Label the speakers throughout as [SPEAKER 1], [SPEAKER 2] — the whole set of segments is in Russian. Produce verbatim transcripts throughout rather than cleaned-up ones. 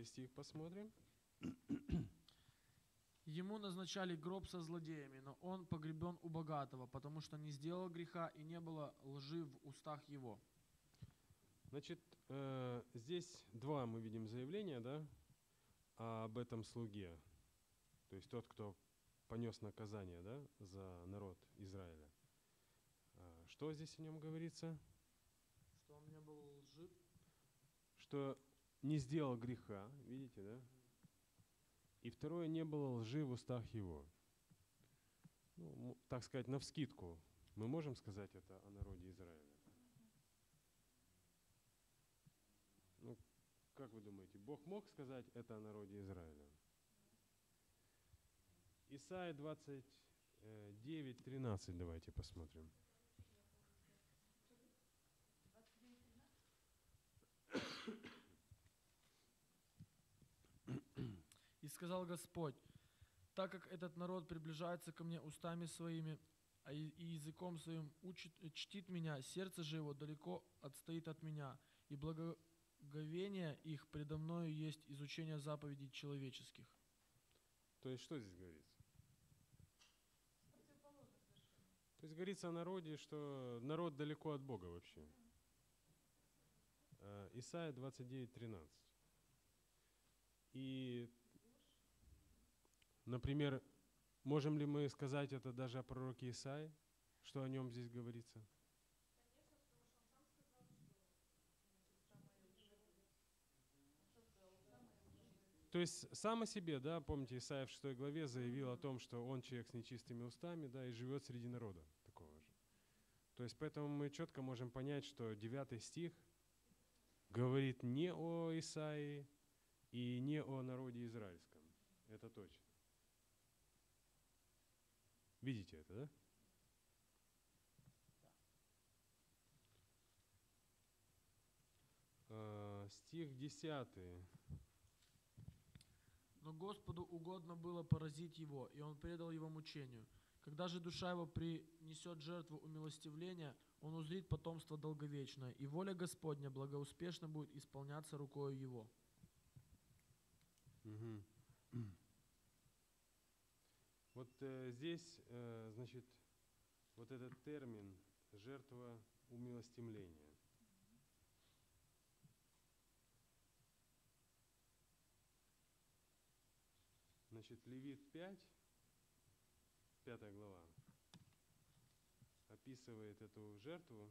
[SPEAKER 1] стих посмотрим.
[SPEAKER 2] Ему назначали гроб со злодеями, но он погребен у богатого, потому что не сделал греха и не было лжи в устах его.
[SPEAKER 1] Значит, э, здесь два мы видим заявления, да, об этом слуге. То есть тот, кто понес наказание, да, за народ Израиля. А что здесь о нем говорится?
[SPEAKER 2] Что он не был лжив.
[SPEAKER 1] Что не сделал греха, видите, да? И второе, не было лжи в устах его. Ну, так сказать, навскидку. Мы можем сказать это о народе Израиля? Ну, как вы думаете, Бог мог сказать это о народе Израиля? Исайя двадцать девять тринадцать, давайте посмотрим.
[SPEAKER 2] И сказал Господь: так как этот народ приближается ко мне устами своими, а и языком своим учит, чтит меня, сердце же его далеко отстоит от меня, и благоговение их предо мною есть изучение заповедей человеческих.
[SPEAKER 1] То есть что здесь говорится? То есть говорится о народе, что народ далеко от Бога вообще. Исайя двадцать девять тринадцать. И, например, можем ли мы сказать это даже о пророке Исаии, что о нем здесь говорится?
[SPEAKER 3] Конечно, потому что он сам сказал, что самое лживое.
[SPEAKER 1] То есть сам о себе, да, помните, Исаия в шестой главе заявил о том, что он человек с нечистыми устами, да, и живет среди народа такого же. То есть поэтому мы четко можем понять, что девятый стих говорит не о Исаии и не о народе израильском. Это точно. Видите это, да? Э, стих десятый.
[SPEAKER 2] Но Господу угодно было поразить его, и он предал его мучению. Когда же душа его принесет жертву умилостивления, он узрит потомство долговечное, и воля Господня благоуспешно будет исполняться рукою его.
[SPEAKER 1] Угу. Вот э, здесь, э, значит, вот этот термин «жертва умилостивления». Значит, Левит пять, пятая глава, описывает эту жертву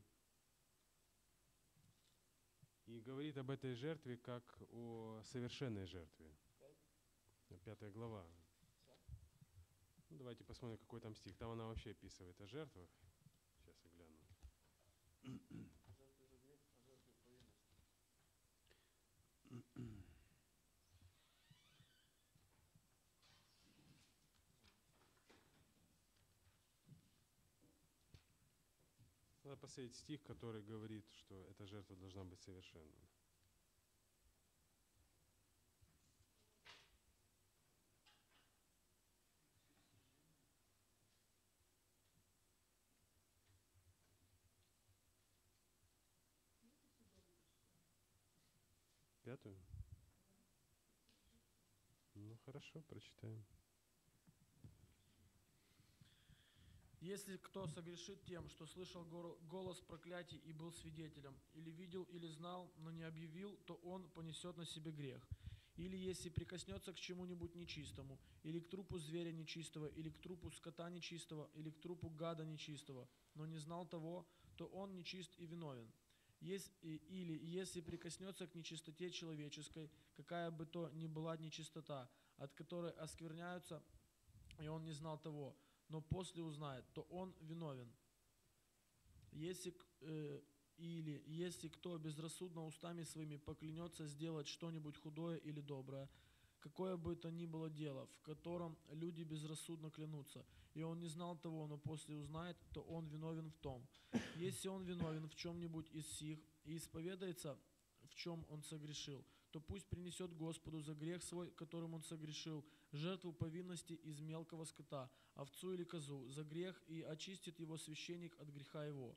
[SPEAKER 1] и говорит об этой жертве как о совершенной жертве. Пятая глава. Ну, давайте посмотрим, какой там стих. Там она вообще описывает о жертвах. Сейчас я гляну. Надо посмотреть стих, который говорит, что эта жертва должна быть совершенной. Пятую? Ну хорошо, прочитаем.
[SPEAKER 2] Если кто согрешит тем, что слышал голос проклятий и был свидетелем, или видел, или знал, но не объявил, то он понесет на себе грех. Или если прикоснется к чему-нибудь нечистому, или к трупу зверя нечистого, или к трупу скота нечистого, или к трупу гада нечистого, но не знал того, то он нечист и виновен. Если, или если прикоснется к нечистоте человеческой, какая бы то ни была нечистота, от которой оскверняются, и он не знал того, но после узнает, то он виновен. Если, э, или если кто безрассудно устами своими поклянется сделать что-нибудь худое или доброе, какое бы то ни было дело, в котором люди безрассудно клянутся, и он не знал того, но после узнает, то он виновен в том. Если он виновен в чем-нибудь из сих и исповедается, в чем он согрешил, то пусть принесет Господу за грех свой, которым он согрешил, жертву повинности из мелкого скота, овцу или козу, за грех, и очистит его священник от греха его.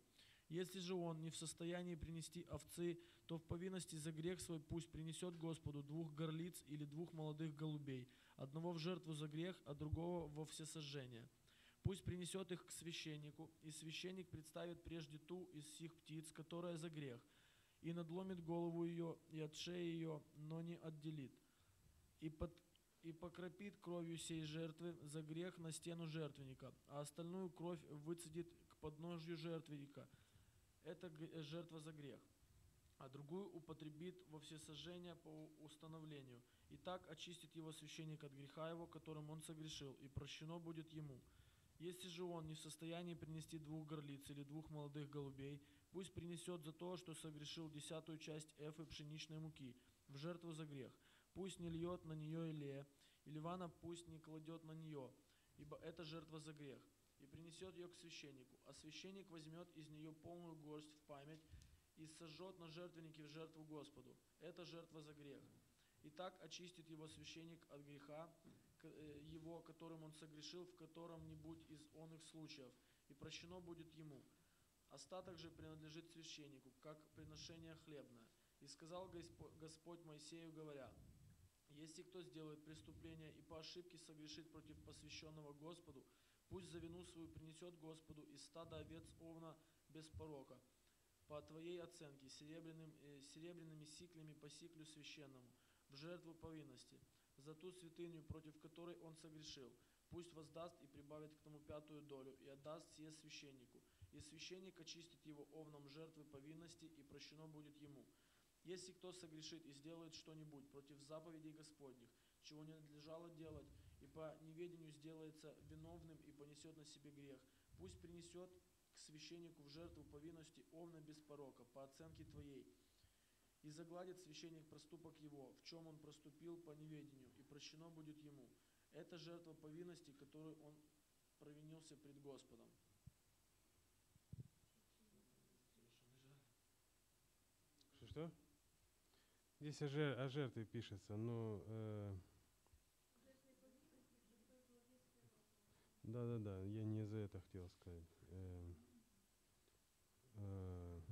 [SPEAKER 2] Если же он не в состоянии принести овцы, то в повинности за грех свой пусть принесет Господу двух горлиц или двух молодых голубей, одного в жертву за грех, а другого во всесожжение. Пусть принесет их к священнику, и священник представит прежде ту из сих птиц, которая за грех, и надломит голову ее и от шеи ее, но не отделит, и, под, и покропит кровью сей жертвы за грех на стену жертвенника, а остальную кровь выцедит к подножью жертвенника. Это г- жертва за грех, а другую употребит во всесожжение по установлению. И так очистит его священник от греха его, которым он согрешил, и прощено будет ему. Если же он не в состоянии принести двух горлиц или двух молодых голубей, пусть принесет за то, что согрешил десятую часть эфы пшеничной муки в жертву за грех. Пусть не льет на нее илея, и ливана пусть не кладет на нее, ибо это жертва за грех, и принесет ее к священнику. А священник возьмет из нее полную горсть в память и сожжет на жертвеннике в жертву Господу. Это жертва за грех. И так очистит его священник от греха его, которым он согрешил в котором-нибудь из оных случаев, и прощено будет ему. Остаток же принадлежит священнику, как приношение хлебное. И сказал Господь Моисею, говоря: если кто сделает преступление и по ошибке согрешит против посвященного Господу, пусть за вину свою принесет Господу из стада овец овна без порока, по твоей оценке, серебряным, э, серебряными сиклями по сиклю священному, в жертву повинности, за ту святыню, против которой он согрешил. Пусть воздаст и прибавит к тому пятую долю, и отдаст сие священнику. И священник очистит его овном жертвы повинности, и прощено будет ему. Если кто согрешит и сделает что-нибудь против заповедей Господних, чего не надлежало делать, и по неведению сделается виновным и понесет на себе грех, пусть принесет к священнику в жертву повинности овна без порока, по оценке твоей, и загладит священник проступок его, в чем он проступил по неведению, и прощено будет ему. Это жертва повинности, которую он провинился пред Господом.
[SPEAKER 1] Что-что? Здесь о, жер- о жертве пишется, но... Э, да-да-да, я не за это хотел сказать. Э, э,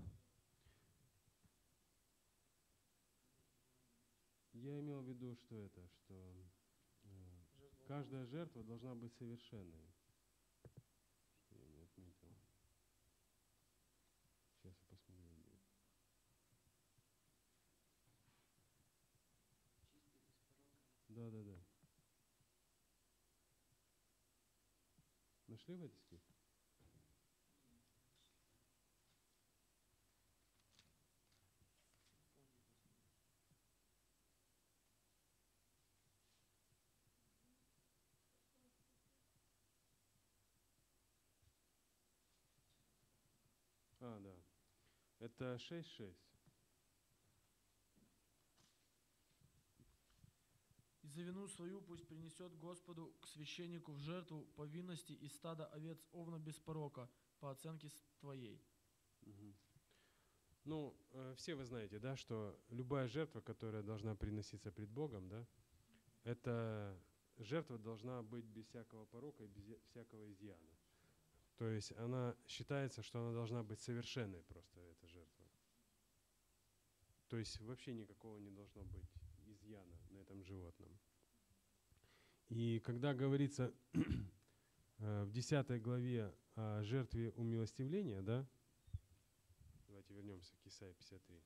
[SPEAKER 1] я имел в виду, что это, что э, каждая жертва должна быть совершенной. Что я не отметил. Сейчас я посмотрю. Где. Да-да-да. Нашли в этот стих? А, да. Это шесть шесть.
[SPEAKER 2] И за вину свою пусть принесет Господу к священнику в жертву повинности из стада овец овна без порока, по оценке твоей.
[SPEAKER 1] Угу. Ну, э, все вы знаете, да, что любая жертва, которая должна приноситься пред Богом, да, эта жертва должна быть без всякого порока и без всякого изъяна. То есть она считается, что она должна быть совершенной просто, эта жертва. То есть вообще никакого не должно быть изъяна на этом животном. И когда говорится в десятой главе о жертве умилостивления, да, давайте вернемся к Исаии пятьдесят три.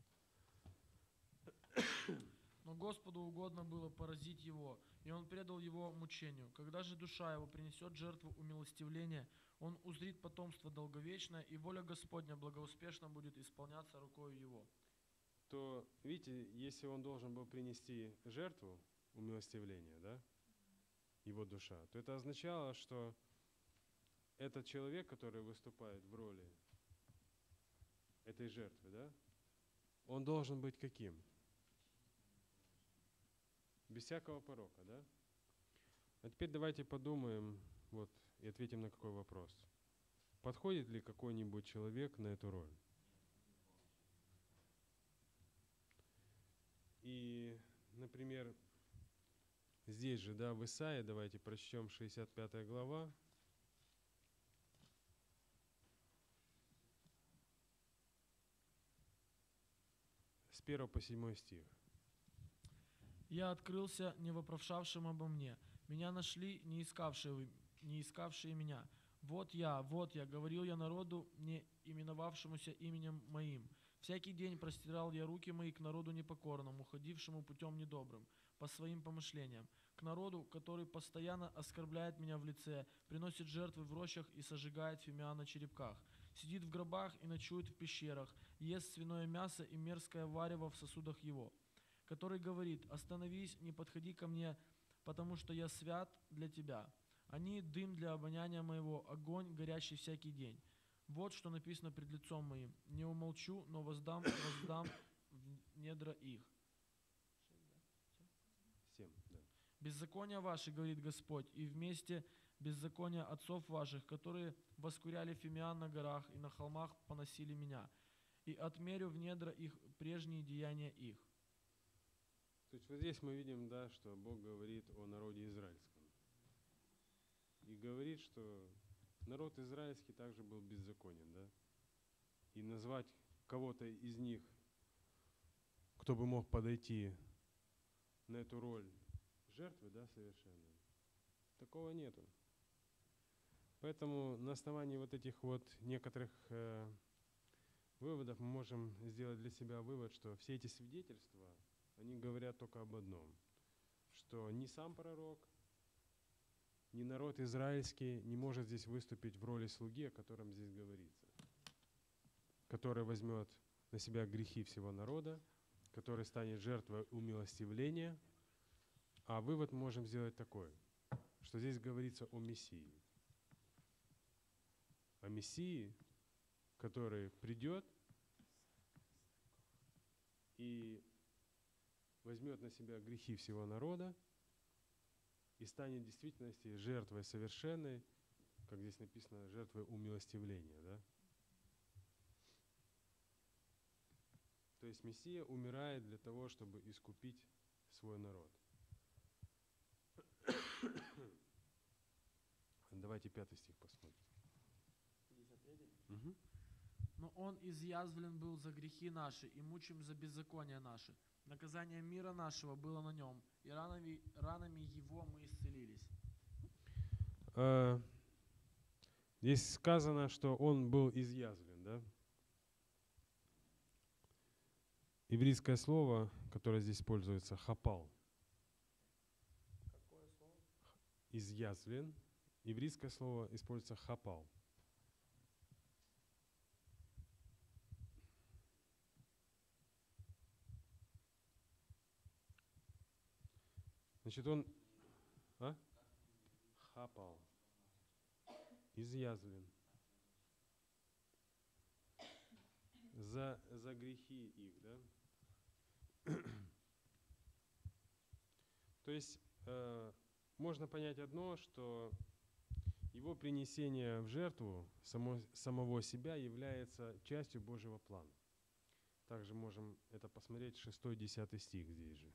[SPEAKER 2] Но Господу угодно было поразить его, и он предал его мучению. Когда же душа его принесет жертву умилостивления, он узрит потомство долговечное, и воля Господня благоуспешно будет исполняться рукою его.
[SPEAKER 1] То, видите, если он должен был принести жертву умилостивления, да, его душа, то это означало, что этот человек, который выступает в роли этой жертвы, да, он должен быть каким? Без всякого порока, да? А теперь давайте подумаем, вот, и ответим на какой вопрос. Подходит ли какой-нибудь человек на эту роль? И, например, здесь же, да, в Исаии, давайте прочтем шестьдесят пятая глава. с первого по седьмой стих.
[SPEAKER 2] «Я открылся не вопрошавшим обо мне. Меня нашли, не искавшие, вы- не искавшие меня. Вот я, вот я, говорил я народу, не именовавшемуся именем моим. Всякий день простирал я руки мои к народу непокорному, ходившему путем недобрым, по своим помышлениям, к народу, который постоянно оскорбляет меня в лице, приносит жертвы в рощах и сожигает фимиам на черепках, сидит в гробах и ночует в пещерах, ест свиное мясо и мерзкое варево в сосудах его, который говорит: остановись, не подходи ко мне, потому что я свят для тебя. Они дым для обоняния моего, огонь, горящий всякий день. Вот что написано пред лицом моим. Не умолчу, но воздам, воздам в недра их».
[SPEAKER 1] семь, да.
[SPEAKER 2] «Беззакония ваши, говорит Господь, и вместе беззакония отцов ваших, которые воскуряли фимиам на горах и на холмах поносили меня, и отмерю в недра их прежние деяния их».
[SPEAKER 1] То есть вот здесь мы видим, да, что Бог говорит о народе израильском. И говорит, что народ израильский также был беззаконен, да. И назвать кого-то из них, кто бы мог подойти на эту роль жертвы, да, совершенной, такого нету. Поэтому на основании вот этих вот некоторых э, выводов мы можем сделать для себя вывод, что все эти свидетельства, они говорят только об одном, что ни сам пророк, ни народ израильский не может здесь выступить в роли слуги, о котором здесь говорится, который возьмет на себя грехи всего народа, который станет жертвой умилостивления. А вывод мы можем сделать такой, что здесь говорится о Мессии. О Мессии, который придет и возьмет на себя грехи всего народа и станет в действительности жертвой совершенной, как здесь написано, жертвой умилостивления. Да? То есть Мессия умирает для того, чтобы искупить свой народ. Давайте пятый стих посмотрим. Угу.
[SPEAKER 2] «Но он изъязвлен был за грехи наши и мучим за беззакония наши. Наказание мира нашего было на нем, и ранами, ранами его мы исцелились».
[SPEAKER 1] А, здесь сказано, что он был изъязвлен, да? Еврейское слово, которое здесь используется, хапал.
[SPEAKER 2] Какое слово?
[SPEAKER 1] Изъязвлен. Еврейское слово используется хапал. Значит, он... А? Хапал. Изъязвлен. За, за грехи их, да? То есть э, можно понять одно, что его принесение в жертву само, самого себя является частью Божьего плана. Также можем это посмотреть, шестой-десятый стих здесь же.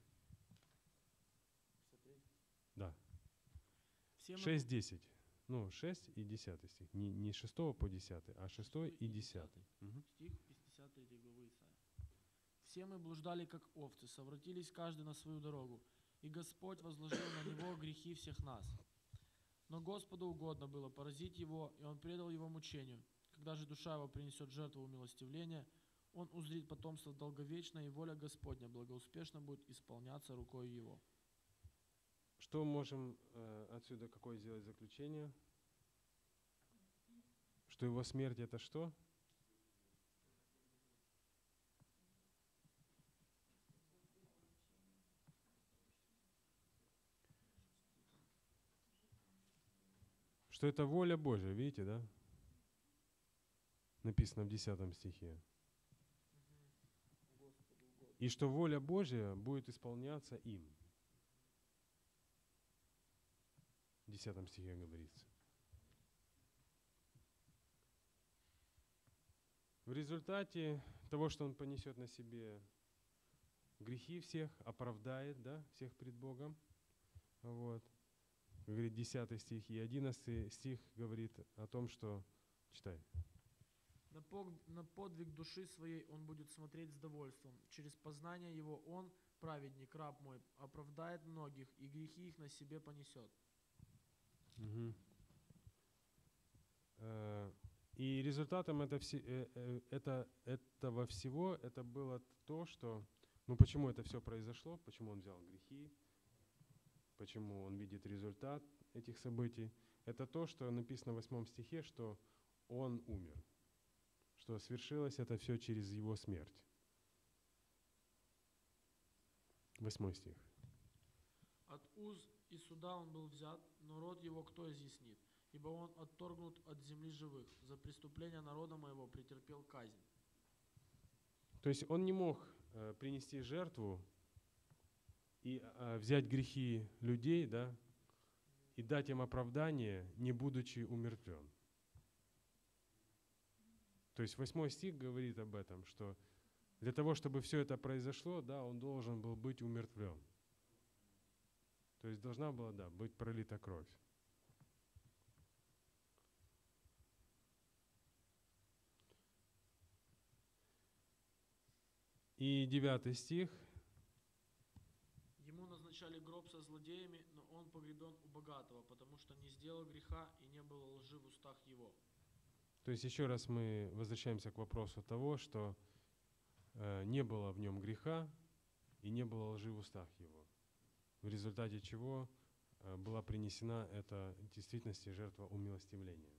[SPEAKER 1] Да. шесть десять. Ну, шесть и десятый стих. Не, не с шестого по десятый, а шестой и десятый. Угу.
[SPEAKER 2] Стих пятьдесят третьей главы Исаия. «Все мы блуждали, как овцы, совратились каждый на свою дорогу, и Господь возложил на него грехи всех нас. Но Господу угодно было поразить его, и он предал его мучению. Когда же душа его принесет жертву умилостивления, он узрит потомство долговечное, и воля Господня благоуспешно будет исполняться рукой его».
[SPEAKER 1] Что можем э, отсюда какое сделать заключение? Что его смерть это что? Что это воля Божья, видите, да? Написано в десятом стихе. И что воля Божья будет исполняться им. В десятом стихе говорится. В результате того, что он понесет на себе грехи всех, оправдает, да, всех пред Богом. Вот. Говорит десятый стих. И одиннадцатый стих говорит о том, что... Читай.
[SPEAKER 2] На, пог- на подвиг души своей он будет смотреть с довольством. Через познание его он, праведник, раб мой, оправдает многих, и грехи их на себе понесет.
[SPEAKER 1] Мгм. Э, И результатом это все, э, э, это, этого всего это было то, что, ну почему это все произошло, почему он взял грехи, почему он видит результат этих событий, это то, что написано в восьмом стихе, что он умер, что свершилось это все через его смерть. Восьмой стих.
[SPEAKER 2] От уз и суда он был взят, но род его кто изъяснит? Ибо он отторгнут от земли живых. За преступление народа моего претерпел казнь.
[SPEAKER 1] То есть он не мог э, принести жертву и э, взять грехи людей, да, и дать им оправдание, не будучи умертвен. То есть восьмой стих говорит об этом, что для того, чтобы все это произошло, да, он должен был быть умертвлен. То есть должна была, да, быть пролита кровь. И девятый стих.
[SPEAKER 2] Ему назначали гроб со злодеями, но он погребен у богатого, потому что не сделал греха и не было лжи в устах его.
[SPEAKER 1] То есть еще раз мы возвращаемся к вопросу того, что э, не было в нем греха и не было лжи в устах его, в результате чего э, была принесена эта в действительности жертва умилостивления.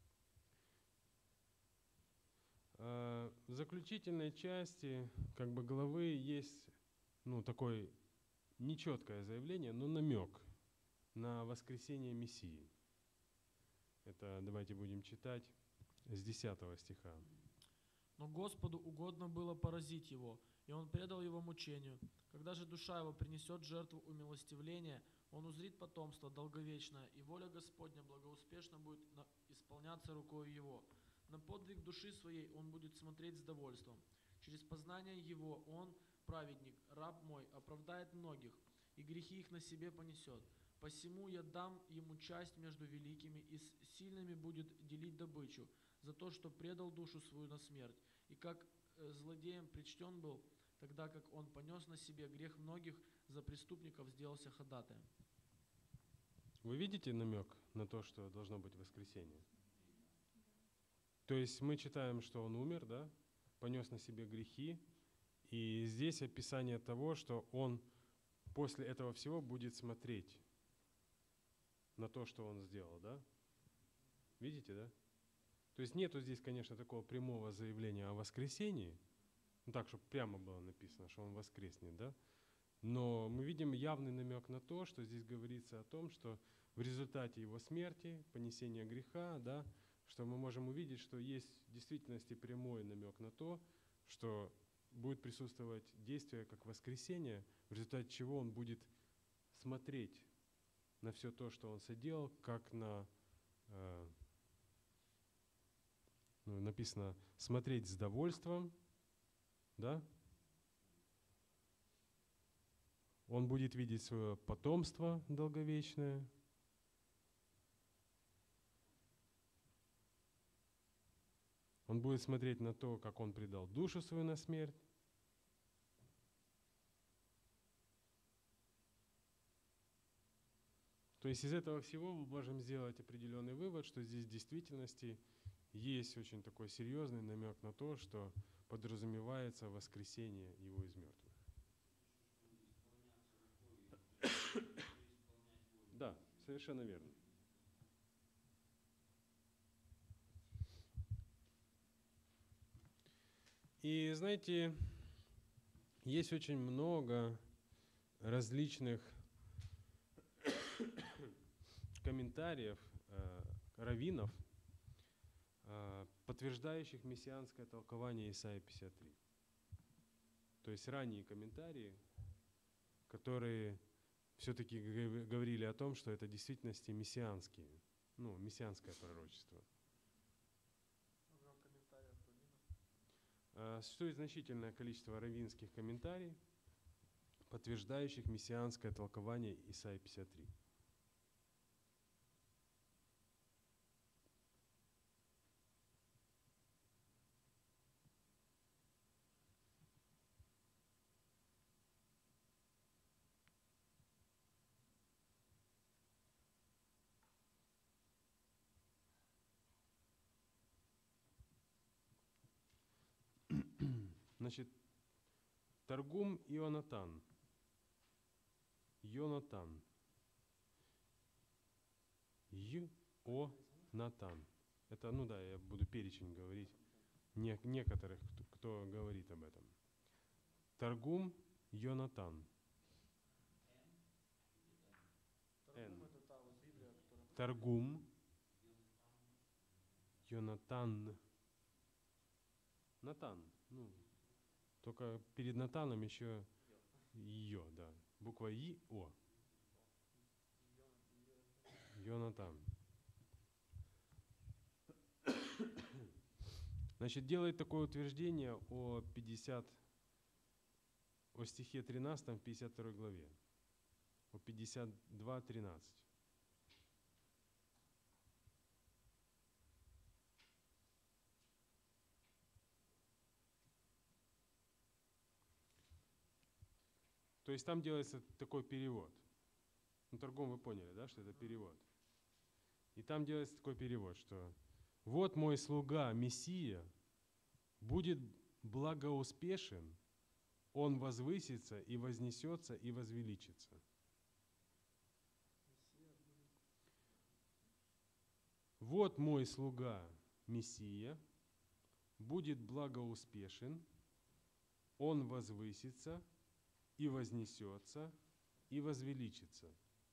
[SPEAKER 1] Э, в заключительной части как бы главы есть ну, такое нечеткое заявление, но намек на воскресение Мессии. Это давайте будем читать с десятого стиха.
[SPEAKER 2] Но Господу угодно было поразить его, и он предал его мучению. Когда же душа его принесет жертву умилостивления, он узрит потомство долговечное, и воля Господня благоуспешно будет на- исполняться рукою его. На подвиг души своей он будет смотреть с довольством. Через познание его он, праведник, раб мой, оправдает многих, и грехи их на себе понесет. Посему я дам ему часть между великими, и с сильными будет делить добычу, за то, что предал душу свою на смерть. И как э, злодеем причтен был, тогда как он понес на себе грех многих, за преступников сделался ходатаем.
[SPEAKER 1] Вы видите намек на то, что должно быть воскресение? То есть мы читаем, что он умер, да, понес на себе грехи, и здесь описание того, что он после этого всего будет смотреть на то, что он сделал, да? Видите, да? То есть нету здесь, конечно, такого прямого заявления о воскресении, ну так, чтобы прямо было написано, что он воскреснет, да? Но мы видим явный намек на то, что здесь говорится о том, что в результате его смерти, понесения греха, да, что мы можем увидеть, что есть в действительности прямой намек на то, что будет присутствовать действие как воскресение, в результате чего он будет смотреть на все то, что он соделал, как на, э, ну, написано, смотреть с довольством, да? Он будет видеть свое потомство долговечное. Он будет смотреть на то, как он предал душу свою на смерть. То есть из этого всего мы можем сделать определенный вывод, что здесь в действительности есть очень такой серьезный намек на то, что подразумевается воскресение его из мертвых. Да, совершенно верно. И знаете, есть очень много различных комментариев э, раввинов, э, подтверждающих мессианское толкование Исайи пятьдесят три. То есть ранние комментарии, которые все-таки говорили о том, что это в действительности мессианские, ну, мессианское пророчество. Э, Существует значительное количество раввинских комментариев, подтверждающих мессианское толкование Исайи пятьдесят три. Значит, Таргум Ионатан. Йонатан. Й-О-Натан. Это, ну да, я буду перечень говорить не, некоторых, кто, кто говорит об этом. Таргум Йонатан.
[SPEAKER 2] Таргум это та вот Библия, которая...
[SPEAKER 1] Таргум Йонатан. Натан. Ну, только перед Натаном еще Йо, да. Буква И-О. Йонатан. Значит, делает такое утверждение о пятьдесят, о стихе тринадцатом в пятьдесят второй главе. О пятьдесят два тринадцать. То есть там делается такой перевод. Ну, торгом вы поняли, да, что это перевод. И там делается такой перевод, что «Вот мой слуга Мессия будет благоуспешен, он возвысится и вознесется и возвеличится». «Вот мой слуга Мессия будет благоуспешен, он возвысится и вознесется, и возвеличится».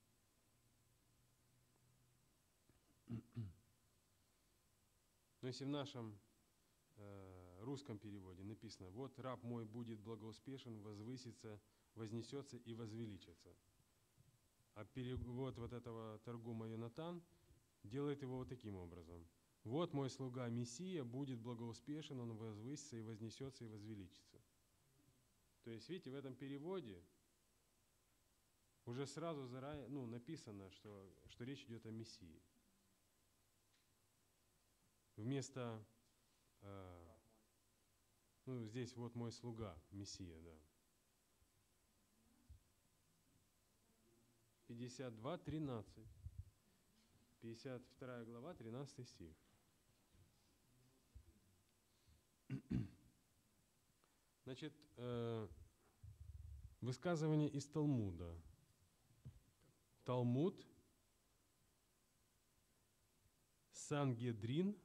[SPEAKER 1] Но если в нашем э, русском переводе написано «Вот раб мой будет благоуспешен, возвысится, вознесется и возвеличится», а перевод вот этого Таргума Йонатан делает его вот таким образом. «Вот мой слуга Мессия будет благоуспешен, он возвысится и вознесется и возвеличится». То есть, видите, в этом переводе уже сразу заранее, ну, написано, что, что речь идет о Мессии. Вместо, э, ну, здесь вот мой слуга, Мессия, да. пятьдесят два тринадцать. пятьдесят вторая глава, тринадцатый стих. Значит, э, высказывание из Талмуда. Талмуд, Сангедрин,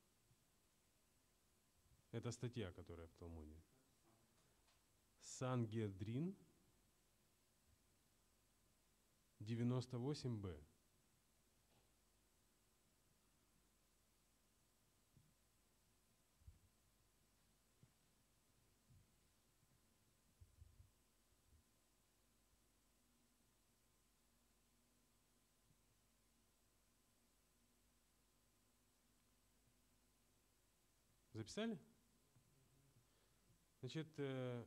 [SPEAKER 1] это статья, которая в Талмуде. Сангедрин, девяносто восемь бэ. Записали? Значит, э,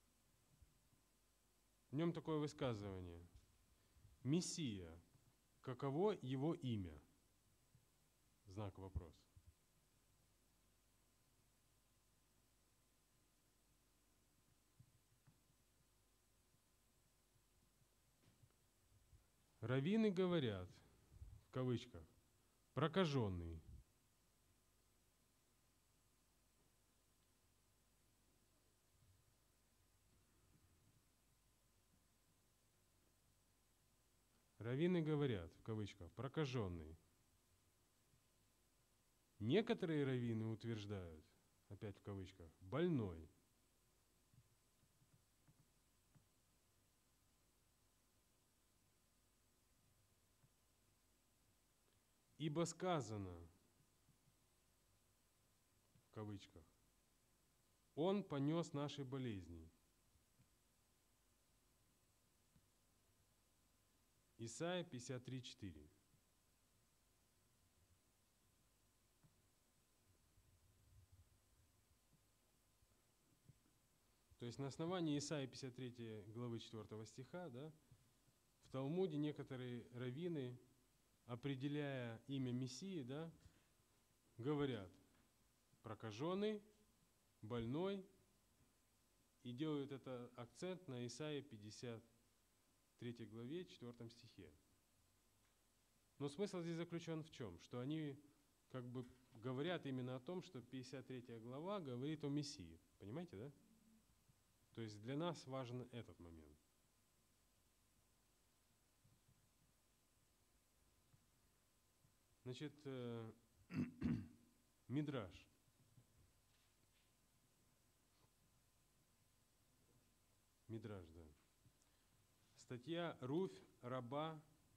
[SPEAKER 1] в нем такое высказывание. Мессия, каково его имя? Знак вопрос. Раввины говорят, в кавычках, прокаженный. Раввины говорят, в кавычках, прокаженный. Некоторые раввины утверждают, опять в кавычках, больной. Ибо сказано, в кавычках, он понес наши болезни. Исайя пятьдесят три четыре. То есть на основании Исаии пятьдесят третьей главы четвёртого стиха, да, в Талмуде некоторые раввины, определяя имя Мессии, да, говорят прокаженный, больной, и делают это акцент на Исаии пятьдесят третьей главе, четвёртом стихе. Но смысл здесь заключен в чем? Что они как бы говорят именно о том, что пятьдесят третья глава говорит о Мессии. Понимаете, да? То есть для нас важен этот момент. Значит, э, Мидраш. Мидраш, да. Статья Руфь раба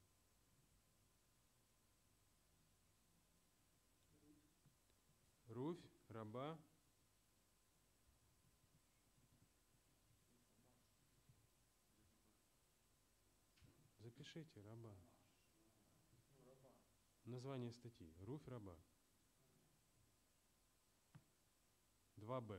[SPEAKER 1] Руфь раба Запишите раба. Название статьи. Руфь раба. два бэ.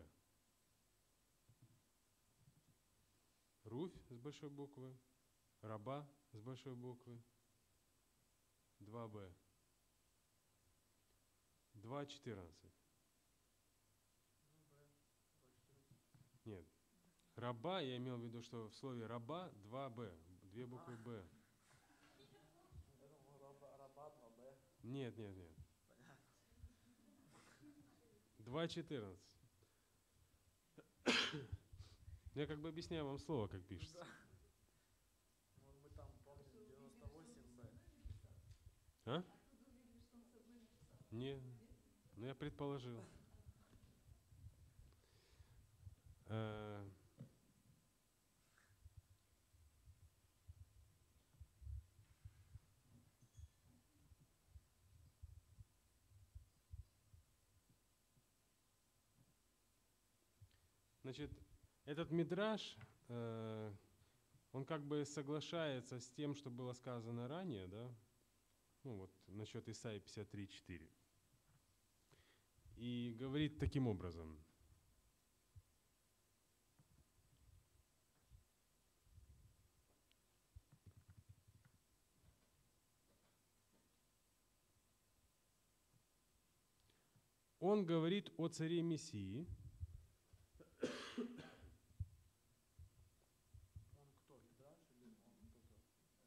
[SPEAKER 1] Руфь с большой буквы, раба с большой буквы, два бэ. два четырнадцать. Нет. Раба, я имел в виду, что в слове раба два бэ, две буквы Б. Нет, нет, нет. два четырнадцать. Я как бы объясняю вам слово, как пишется.
[SPEAKER 2] Может быть, там, помните, девяносто восемь бэ.
[SPEAKER 1] А? Нет. Ну, я предположил. Э, Значит, этот мидраш, э, он как бы соглашается с тем, что было сказано ранее, да? Ну вот насчет Исаии пятьдесят три четыре. И говорит таким образом. Он говорит о царе Мессии.
[SPEAKER 2] Он кто, Мидраш или он кто-то?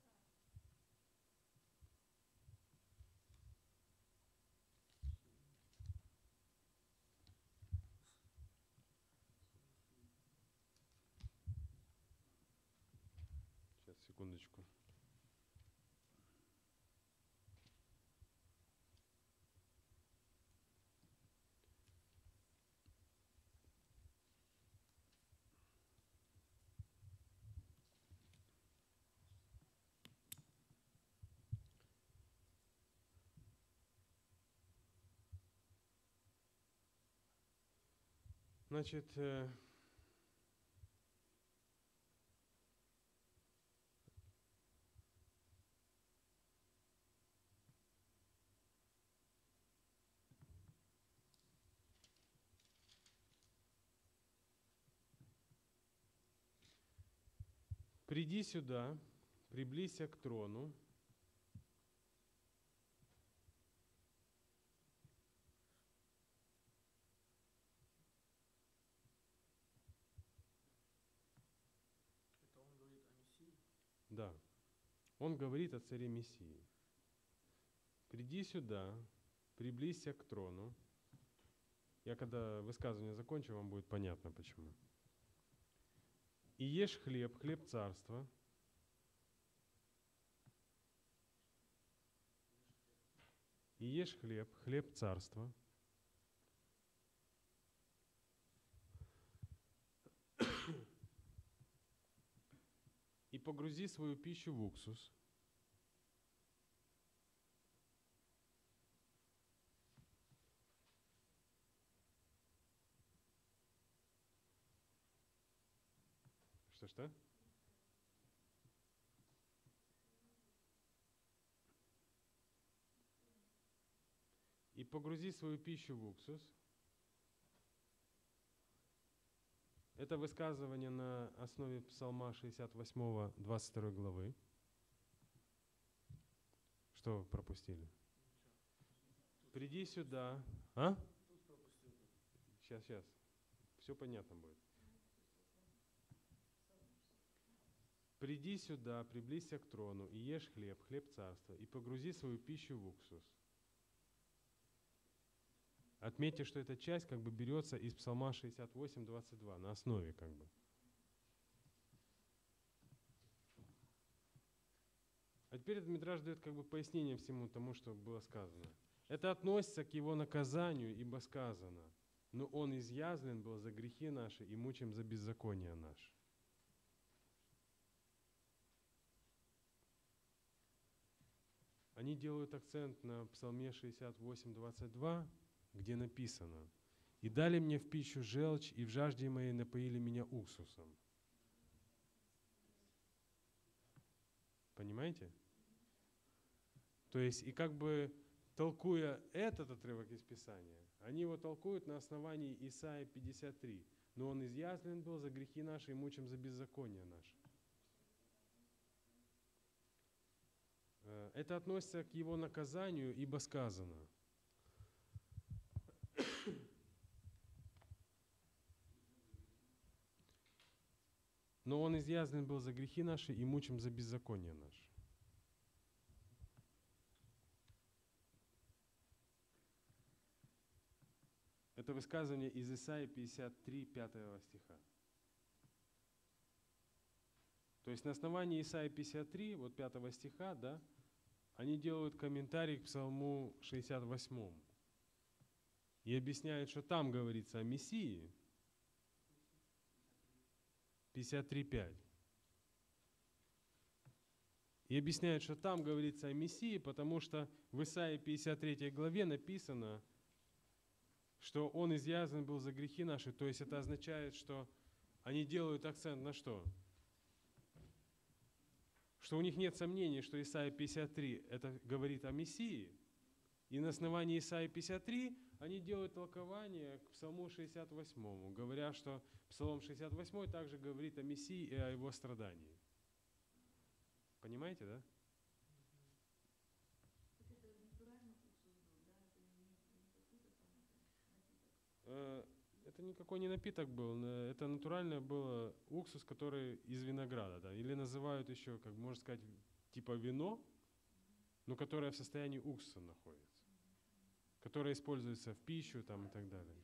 [SPEAKER 1] Сейчас, секундочку. Значит, э, приди сюда, приблизься к трону.
[SPEAKER 2] Это он говорит о Мессии?
[SPEAKER 1] Да. Он говорит о царе Мессии. Приди сюда, приблизься к трону. Я когда высказывание закончу, вам будет понятно почему. И ешь хлеб, хлеб царства. И ешь хлеб, хлеб царства. И погрузи свою пищу в уксус. Что-что? И погрузи свою пищу в уксус. Это высказывание на основе Псалма шестьдесят восемь, двадцать второй главы. Что вы пропустили? Приди сюда. А? Сейчас, сейчас. Все понятно будет. Приди сюда, приблизься к трону, и ешь хлеб, хлеб царства, и погрузи свою пищу в уксус. Отметьте, что эта часть как бы берется из Псалма шестьдесят восемь, двадцать два, на основе как бы. А теперь этот Мидраш дает как бы пояснение всему тому, что было сказано. Это относится к его наказанию, ибо сказано: но он изъязлен был за грехи наши и мучим за беззаконие наше. Они делают акцент на Псалме шестьдесят восемь, двадцать два, где написано: «И дали мне в пищу желчь, и в жажде моей напоили меня уксусом». Понимаете? То есть, и как бы толкуя этот отрывок из Писания, они его толкуют на основании Исаии пятьдесят три. «Но он изъязлен был за грехи наши и мучим за беззаконие наше». Это относится к его наказанию, ибо сказано. Но он изъязлен был за грехи наши и мучим за беззаконие наше. Это высказывание из Исаии пятьдесят три, пятого стиха. То есть на основании Исаии пятьдесят три, вот пятого стиха, да, они делают комментарий к Псалму шестьдесят восьмому и объясняют, что там говорится о Мессии, пятьдесят три пять. И объясняют, что там говорится о Мессии, потому что в Исаии пятьдесят третьей главе написано, что он изъязан был за грехи наши. То есть это означает, что они делают акцент на что? Что у них нет сомнений, что Исаия пятьдесят три это говорит о Мессии. И на основании Исаии пятьдесят три они делают толкование к Псалму шестьдесят восьмому, говоря, что Псалом шестьдесят восемь также говорит о Мессии и о его страдании. Понимаете, да? Это никакой не напиток был, это натуральное было уксус, который из винограда, да, или называют еще, как можно сказать, типа вино, но которое в состоянии уксуса находится, которое используется в пищу там и так далее.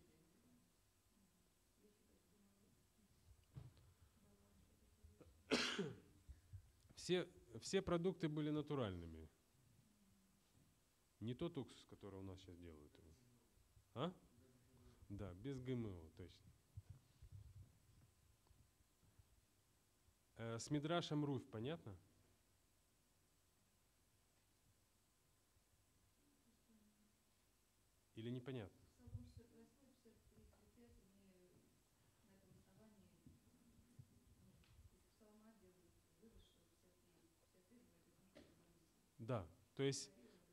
[SPEAKER 1] Все, все продукты были натуральными. Не тот уксус, который у нас сейчас делают. А? Да, без ГМО, точно. Э, с Мидрашем Руфь, понятно? Или непонятно? Да, то есть,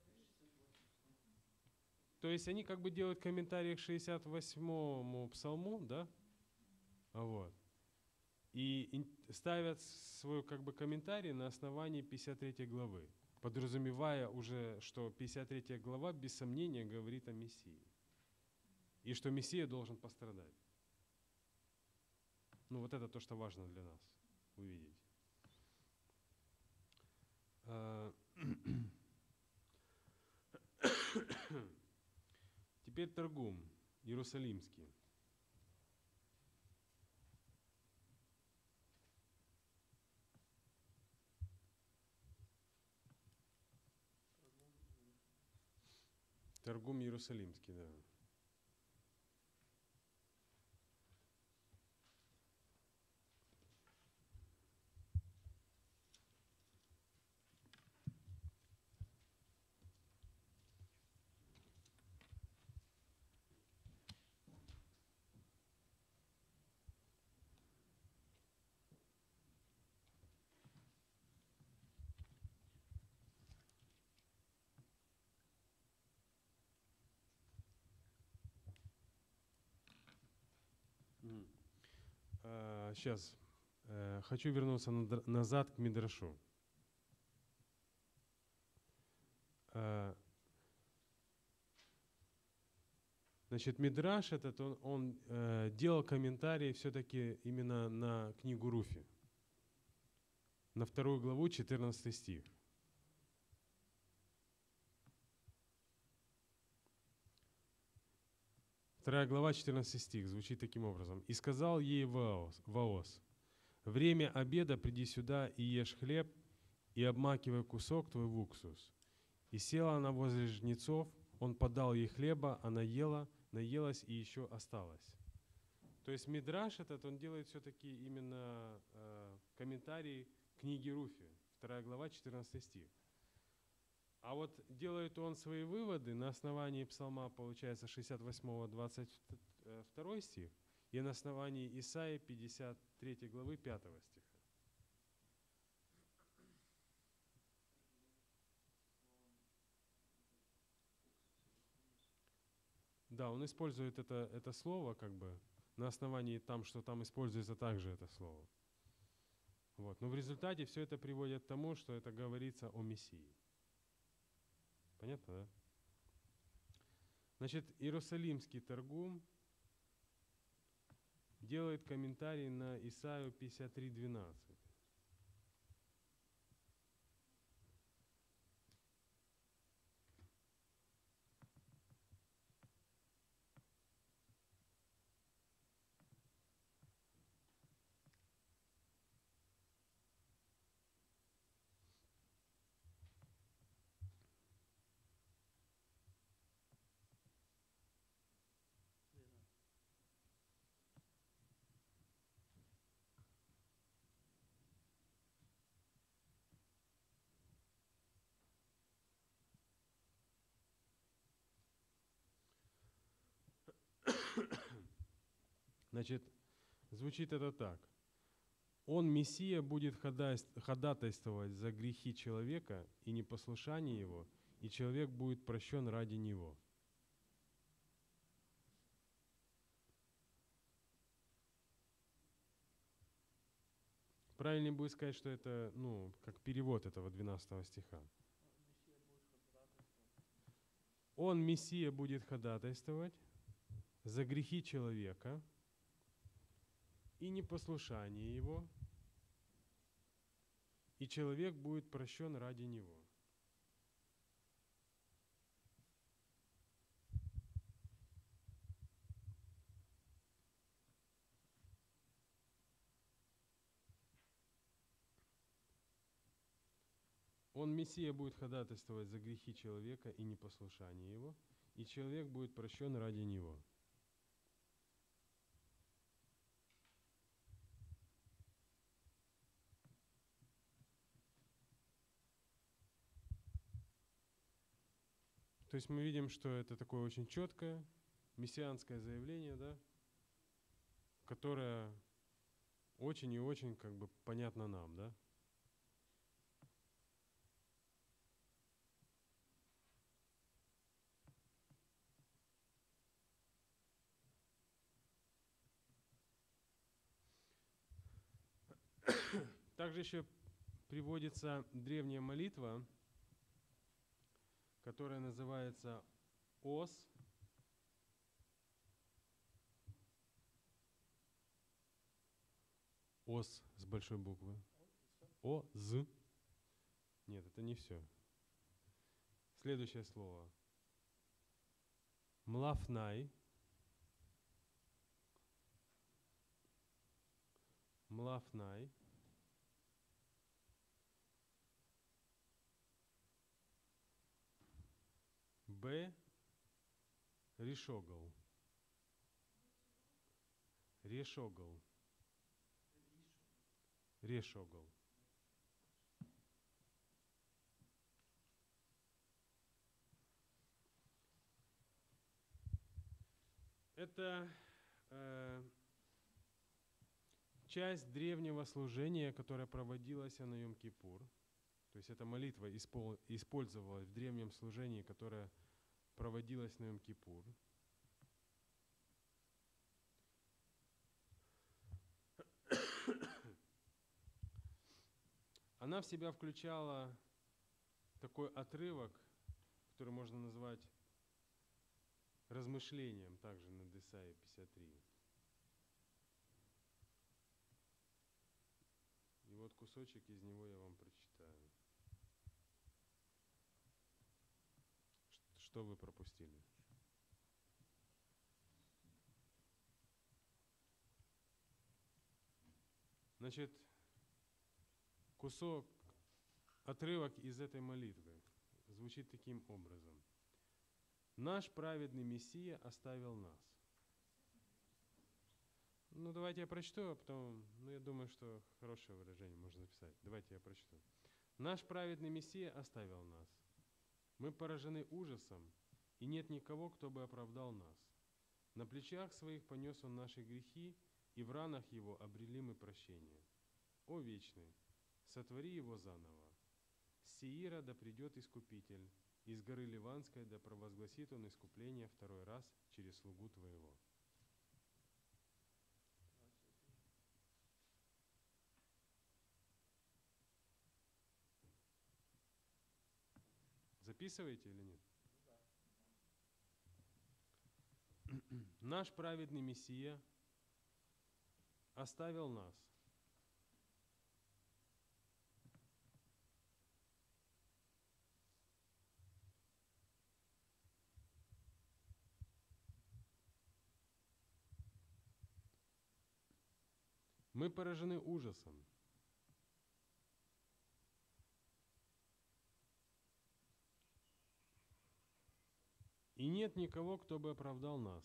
[SPEAKER 1] то есть они как бы делают комментарии к шестьдесят восьмому псалму, да? Вот. И ставят свой как бы комментарий на основании пятьдесят третьей главы, подразумевая уже, что пятьдесят третья глава без сомнения говорит о Мессии. И что Мессия должен пострадать. Ну вот это то, что важно для нас увидеть. Теперь Таргум Иерусалимский. Таргум Иерусалимский, да. Сейчас. Хочу вернуться назад к Мидрашу. Значит, Мидраш этот, он, он э, делал комментарии все-таки именно на книгу Руфи, на вторую главу, четырнадцатый стих. Вторая глава, четырнадцатый стих, звучит таким образом. «И сказал ей Ваос, Ваос, время обеда приди сюда и ешь хлеб, и обмакивая кусок твой в уксус. И села она возле жнецов, он подал ей хлеба, она ела, наелась и еще осталась. То есть Мидраш этот, он делает все-таки именно э, комментарий книги Руфи, вторая глава, четырнадцатый стих. А вот делает он свои выводы на основании псалма, получается, шестьдесят восьмого, двадцать второй стих, и на основании Исаии пятьдесят третьей главы пятого стиха. Да, он использует это, это слово как бы на основании там, что там используется также это слово. Вот. Но в результате все это приводит к тому, что это говорится о Мессии. Понятно, да? Значит, Иерусалимский Таргум делает комментарий на Исаию пятьдесят три двенадцать. Значит, звучит это так. Он, Мессия, будет ходатайствовать за грехи человека и непослушание его, и человек будет прощен ради него. Правильнее будет сказать, что это, ну, как перевод этого двенадцатого стиха. Он, Мессия, будет ходатайствовать за грехи человека и непослушание его, и человек будет прощен ради него. Он, Мессия, будет ходатайствовать за грехи человека и непослушание его, и человек будет прощен ради него. То есть мы видим, что это такое очень четкое мессианское заявление, да, которое очень и очень как бы понятно нам, да. Также еще приводится древняя молитва, которая называется ОС. ОС с большой буквы. О-з. Нет, это не все. Следующее слово. Млафнай. Млафнай. Б. Решогал. Решогал. Решогал. Это э, часть древнего служения, которое проводилось на Йом-Кипур. То есть эта молитва использовалась в древнем служении, которое проводилось на Йом-Кипур. Она в себя включала такой отрывок, который можно назвать размышлением также над Исаией пятьдесят три. И вот кусочек из него я вам прочитаю. Что вы пропустили? Значит, кусок отрывок из этой молитвы звучит таким образом. Наш праведный Мессия оставил нас. Ну, давайте я прочту, а потом, ну, я думаю, что хорошее выражение можно записать. Давайте я прочту. Наш праведный Мессия оставил нас. Мы поражены ужасом, и нет никого, кто бы оправдал нас. На плечах своих понес Он наши грехи, и в ранах Его обрели мы прощение. О вечный, сотвори Его заново. С Сеира да придет Искупитель, из горы Ливанской да провозгласит Он искупление второй раз через слугу Твоего. Записываете или нет? Наш праведный Мессия оставил нас. Мы поражены ужасом. И нет никого, кто бы оправдал нас.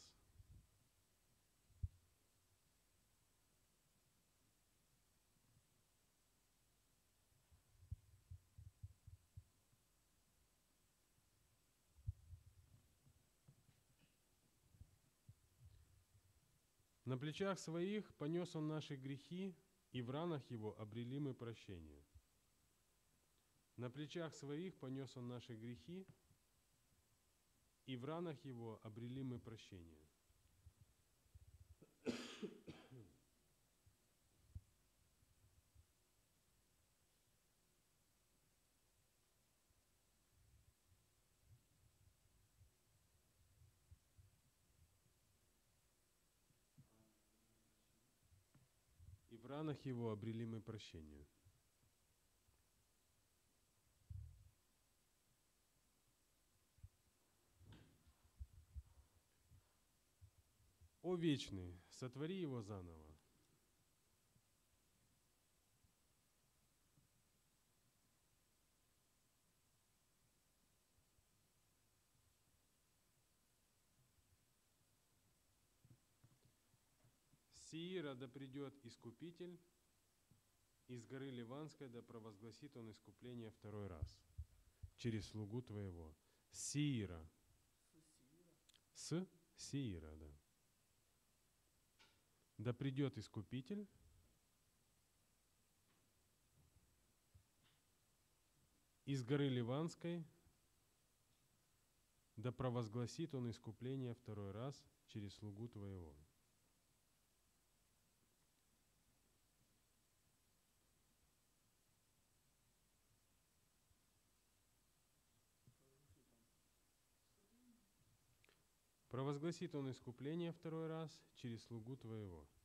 [SPEAKER 1] На плечах своих понес Он наши грехи, и в ранах Его обрели мы прощение. На плечах своих понес Он наши грехи, и в ранах Его обрели мы прощение. И в ранах Его обрели мы прощение. О вечный, сотвори Его заново. С Сеира да придет Искупитель, из горы Ливанской да провозгласит Он искупление второй раз через слугу Твоего. С Сеира. С Сеира, да. Да придет Искупитель, из горы Ливанской да провозгласит Он искупление второй раз через слугу Твоего. Провозгласит Он искупление второй раз через слугу Твоего.